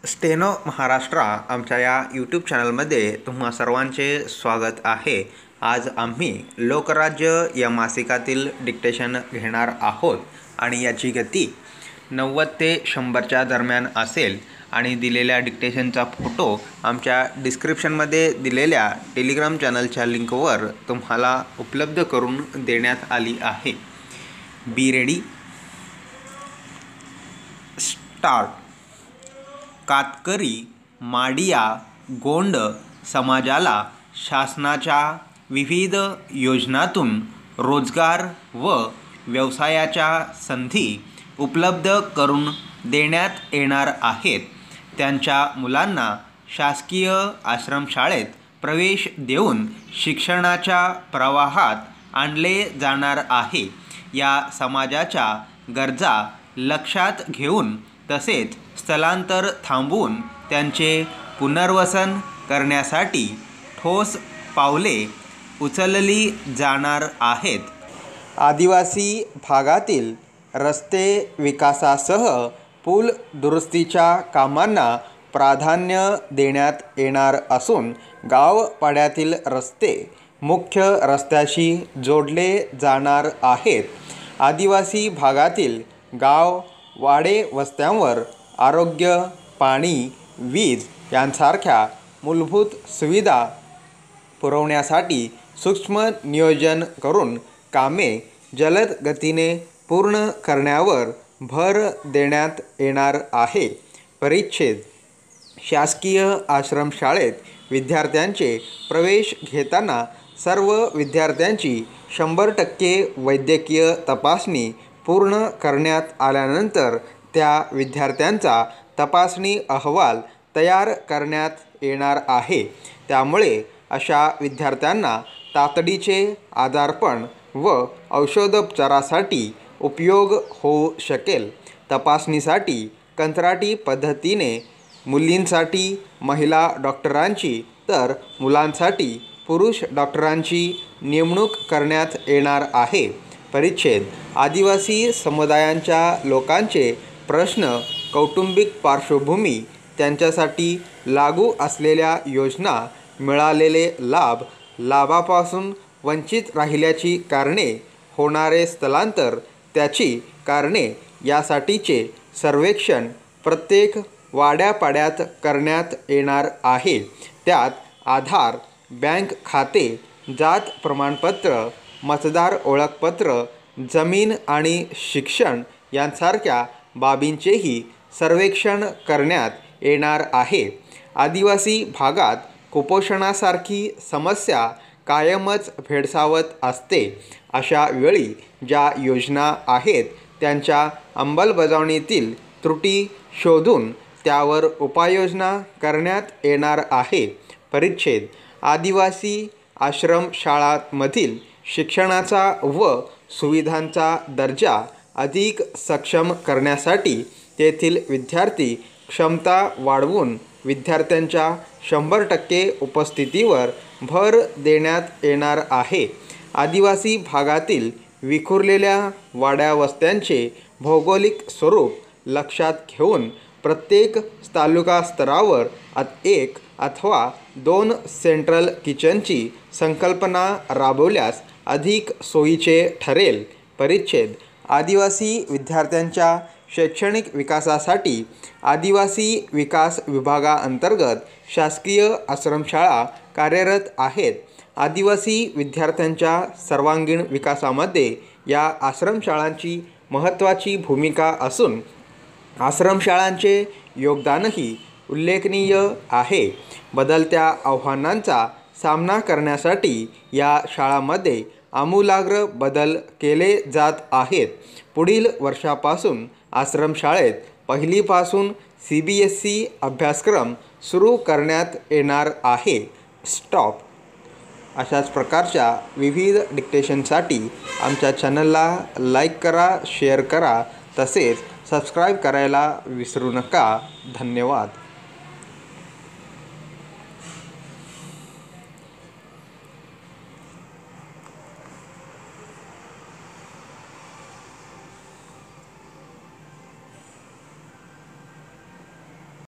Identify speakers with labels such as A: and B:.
A: Steno Maharashtra आमच्या या YouTube चॅनलमध्ये तुम्हा सर्वांचे स्वागत आहे। आज आम्ही लोकराज्य या मासिकातील डिक्टेशन घेणार आहोत आणि याची गती 90 ते 100च्या दरम्यान असेल आणि दिलेल्या डिक्टेशनचा फोटो आमच्या डिस्क्रिप्शनमध्ये दिलेल्या टेलिग्राम चॅनलच्या लिंकवर तुम्हाला उपलब्ध करून देण्यात आली आहे। Be ready, start. Katkari, Madia, Gond समाजाला शासनाच्या विविध योजनांतून रोजगार व व्यवसायाच्या संधी उपलब्ध करून देण्यात येणार आहेत। त्यांच्या मुलांना शासकीय आश्रमशाळेत प्रवेश देऊन शिक्षणाच्या प्रवाहात आणले जाणार आहे। या समाजाच्या गरजा लक्षात घेऊन तसेच स्थलांतर थांबवून त्यांचे पुनर्वसन करण्यासाठी ठोस पावले उचलली जाणार आहेत। आदिवासी भागातील रस्ते विकासासह पूल दुरुस्तीच्या कामांना प्राधान्य देण्यात येणार असून गावपाड्यातील रस्ते मुख्य रस्त्याशी जोडले जाणार आहेत। आदिवासी भागातील गाव वाडे वस्त्यांवर आरोग्य, पाणी, वीज यांसारख्या मूलभूत सुविधा पुरवण्यासाठी सूक्ष्म नियोजन करून कामे जलद गतीने पूर्ण करण्यावर भर देण्यात येणार आहे। परिच्छेद: शासकीय आश्रमशाळेत विद्यार्थ्यांचे प्रवेश घेताना सर्व विद्यार्थ्यांची 100% वैद्यकीय तपासणी पूर्ण करण्यात आल्यानंतर त्या विद्यार्थ्यांचा तपासणी अहवाल तयार करण्यात येणार आहे। त्यामुळे अशा विद्यार्थ्यांना तातडीचे आजारपण व औषधोपचारासाठी उपयोग होऊ शकेल। तपासणीसाठी कंत्राटी पद्धतीने मुलींसाठी महिला डॉक्टरांची तर मुलांसाठी पुरुष डॉक्टरांची नेमणूक करण्यात येणार आहे। परिच्छेद: आदिवासी समुदायांच्या लोकांचे प्रश्न, कौटुंबिक पार्श्वभूमी, त्यांच्यासाठी लागू असलेल्या योजना, मिळालेले लाभ, लाभापासून वंचित राहिल्याची कारणे, होणारे स्थलांतर, त्याची कारणे यासाठीचे सर्वेक्षण प्रत्येक वाड्यापाड्यात करण्यात येणार आहे। त्यात आधार, बँक खाते, जात प्रमाणपत्र, मतदार ओळखपत्र, जमीन आणि शिक्षण यांसारख्या बाबींचेही सर्वेक्षण करण्यात येणार आहे। आदिवासी भागात कुपोषणासारखी समस्या कायमच भेडसावत असते। अशा वेळी ज्या योजना आहेत त्यांच्या अंमलबजावणीतील त्रुटी शोधून त्यावर उपाययोजना करण्यात येणार आहे। परिच्छेद: आदिवासी आश्रमशाळांमधील शिक्षणाचा व सुविधांचा दर्जा अधिक सक्षम करण्यासाठी तेथील विद्यार्थी क्षमता वाढवून विद्यार्थ्यांच्या 100% उपस्थितीवर भर देण्यात येणार आहे। आदिवासी भागातील विखुरलेल्या वाड्यावस्त्यांचे भौगोलिक स्वरूप लक्षात घेऊन प्रत्येक तालुका स्तरावर 1 अथवा 2 सेंट्रल किचनची संकल्पना राबवल्यास अधिक सोयीचे ठरेल। परिच्छेद: आदिवासी विद्यार्थ्यांच्या शैक्षणिक विकासासाठी आदिवासी विकास विभागाअंतर्गत शासकीय आश्रमशाळा कार्यरत आहेत। आदिवासी विद्यार्थ्यांच्या सर्वांगीण विकासामध्ये या आश्रमशाळांची महत्त्वाची भूमिका असून आश्रमशाळांचे योगदानही उल्लेखनीय आहे। बदलत्या आव्हानांचा सामना करण्यासाठी या शाळांमध्ये आमूलाग्र बदल केले जात आहेत। पुढील वर्षापासून आश्रमशाळेत पहिलीपासून CBSE अभ्यासक्रम सुरू करण्यात येणार आहे। स्टॉप। अशाच प्रकारच्या विविध डिक्टेशनसाठी आमच्या चॅनलला लाईक करा, शेअर करा, तसेच सबस्क्राईब करायला विसरू नका। धन्यवाद।